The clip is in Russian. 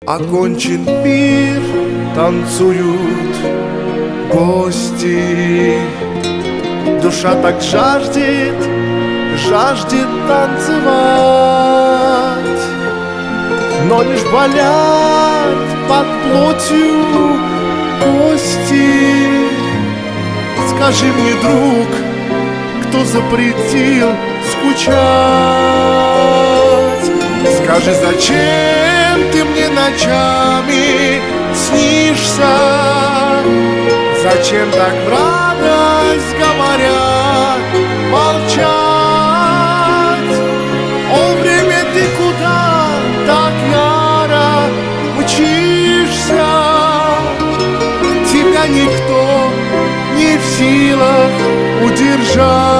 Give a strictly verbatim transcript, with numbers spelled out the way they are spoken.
Окончен пир, танцуют гости. Душа так жаждет, жаждет танцевать, но лишь болят под плотью кости. Скажи мне, друг, кто запретил скучать? Скажи, зачем ты мне ночами снишься? Зачем так в радость говоря молчать? О, время, ты куда так яро мчишься? Тебя никто не в силах удержать.